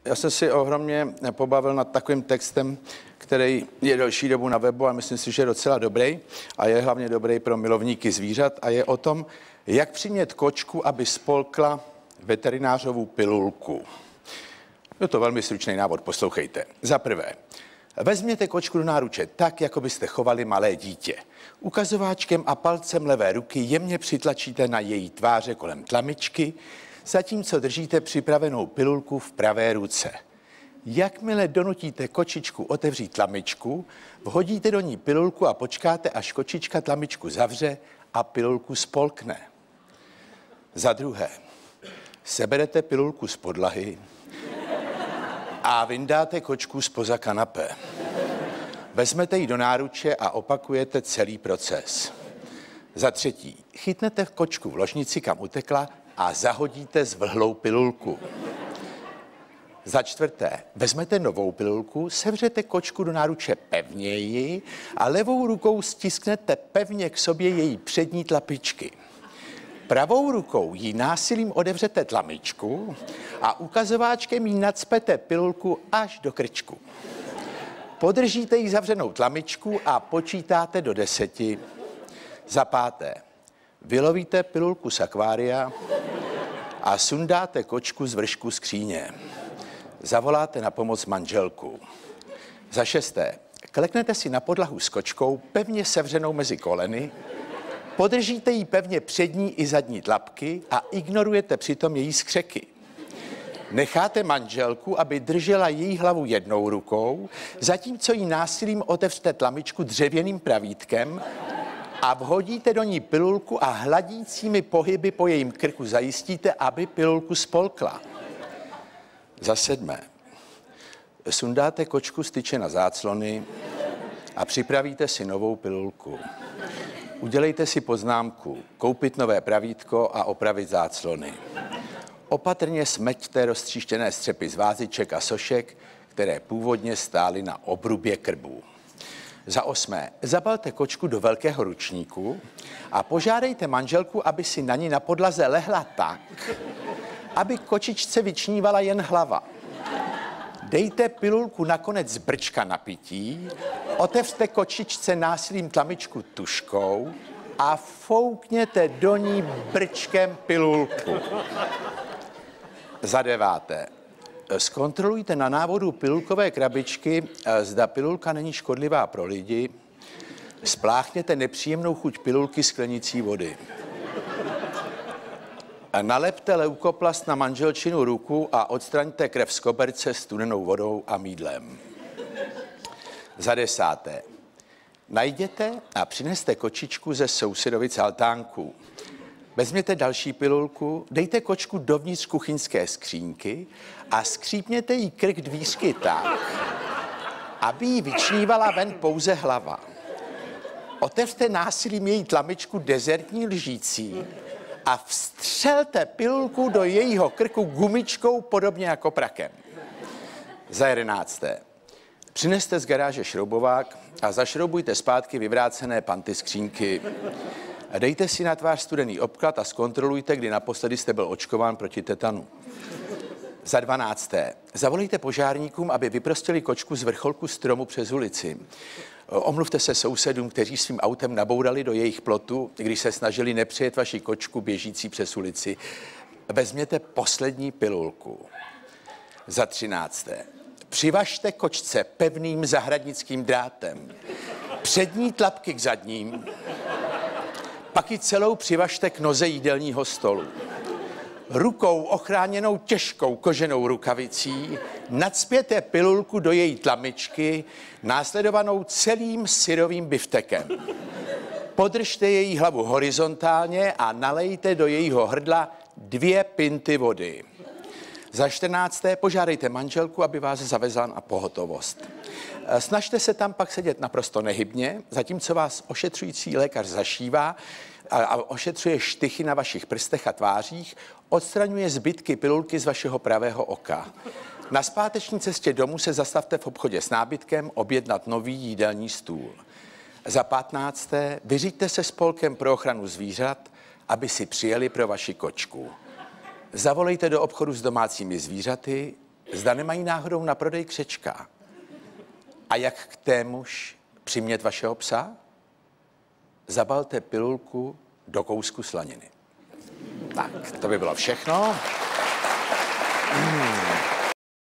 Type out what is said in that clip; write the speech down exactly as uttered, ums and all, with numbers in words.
Já jsem si ohromně pobavil nad takovým textem, který je delší dobu na webu a myslím si, že je docela dobrý a je hlavně dobrý pro milovníky zvířat a je o tom, jak přimět kočku, aby spolkla veterinářovou pilulku. Je to velmi stručný návod, poslouchejte. Za prvé, vezměte kočku do náruče tak, jako byste chovali malé dítě. Ukazováčkem a palcem levé ruky jemně přitlačíte na její tváře kolem tlamičky, zatímco držíte připravenou pilulku v pravé ruce. Jakmile donutíte kočičku otevřít tlamičku, vhodíte do ní pilulku a počkáte, až kočička tlamičku zavře a pilulku spolkne. Za druhé, seberete pilulku z podlahy a vyndáte kočku zpoza kanapé. Vezmete ji do náruče a opakujete celý proces. Za třetí, chytnete kočku v ložnici, kam utekla, a zahodíte zvlhlou pilulku. Za čtvrté, vezmete novou pilulku, sevřete kočku do náruče pevněji a levou rukou stisknete pevně k sobě její přední tlapičky. Pravou rukou jí násilím odevřete tlamičku a ukazováčkem jí nacpete pilulku až do krčku. Podržíte jí zavřenou tlamičku a počítáte do deseti. Za páté, vylovíte pilulku z akvária a sundáte kočku z vršku skříně. Zavoláte na pomoc manželku. Za šesté, kleknete si na podlahu s kočkou, pevně sevřenou mezi koleny, podržíte jí pevně přední i zadní tlapky a ignorujete přitom její skřeky. Necháte manželku, aby držela její hlavu jednou rukou, zatímco jí násilím otevřete tlamičku dřevěným pravítkem a vhodíte do ní pilulku a hladícími pohyby po jejím krku zajistíte, aby pilulku spolkla. Za sedmé, sundáte kočku z tyče na záclony a připravíte si novou pilulku. Udělejte si poznámku, koupit nové pravítko a opravit záclony. Opatrně smeťte roztříštěné střepy z váziček a sošek, které původně stály na obrubě krbů. Za osmé, zabalte kočku do velkého ručníku a požádejte manželku, aby si na ní na podlaze lehla tak, aby kočičce vyčnívala jen hlava. Dejte pilulku nakonec z brčka na pití, otevřte kočičce násilím tlamičku tužkou a foukněte do ní brčkem pilulku. Za deváté, zkontrolujte na návodu pilulkové krabičky, zda pilulka není škodlivá pro lidi. Spláchněte nepříjemnou chuť pilulky sklenicí vody. Nalepte leukoplast na manželčinu ruku a odstraňte krev z koberce studenou vodou a mýdlem. Za desáté, najděte a přineste kočičku ze sousedovic altánku. Vezměte další pilulku, dejte kočku dovnitř kuchyňské skřínky a skřípněte jí krk dvířky tak, aby jí vyčnívala ven pouze hlava. Otevřte násilím její tlamičku dezertní lžící a vstřelte pilulku do jejího krku gumičkou podobně jako prakem. Za jedenácté, přineste z garáže šroubovák a zašroubujte zpátky vyvrácené panty skřínky. Dejte si na tvář studený obklad a zkontrolujte, kdy naposledy jste byl očkován proti tetanu. Za dvanácté, zavolejte požárníkům, aby vyprostili kočku z vrcholku stromu přes ulici. Omluvte se sousedům, kteří svým autem nabourali do jejich plotu, když se snažili nepřejet vaši kočku běžící přes ulici. Vezměte poslední pilulku. Za třinácté, přivažte kočce pevným zahradnickým drátem. Přední tlapky k zadním, pak ji celou přivažte k noze jídelního stolu. Rukou ochráněnou těžkou koženou rukavicí nacpěte pilulku do její tlamičky, následovanou celým syrovým biftekem. Podržte její hlavu horizontálně a nalejte do jejího hrdla dvě pinty vody. Za čtrnácté, požádejte manželku, aby vás zavezla na pohotovost. Snažte se tam pak sedět naprosto nehybně, zatímco vás ošetřující lékař zašívá a ošetřuje štychy na vašich prstech a tvářích, odstraňuje zbytky pilulky z vašeho pravého oka. Na zpáteční cestě domů se zastavte v obchodě s nábytkem objednat nový jídelní stůl. Za patnácté, vyřiďte se spolkem pro ochranu zvířat, aby si přijeli pro vaši kočku. Zavolejte do obchodu s domácími zvířaty, zda nemají náhodou na prodej křečka. A jak k témuž přimět vašeho psa? Zabalte pilulku do kousku slaniny. Tak, to by bylo všechno. Mm.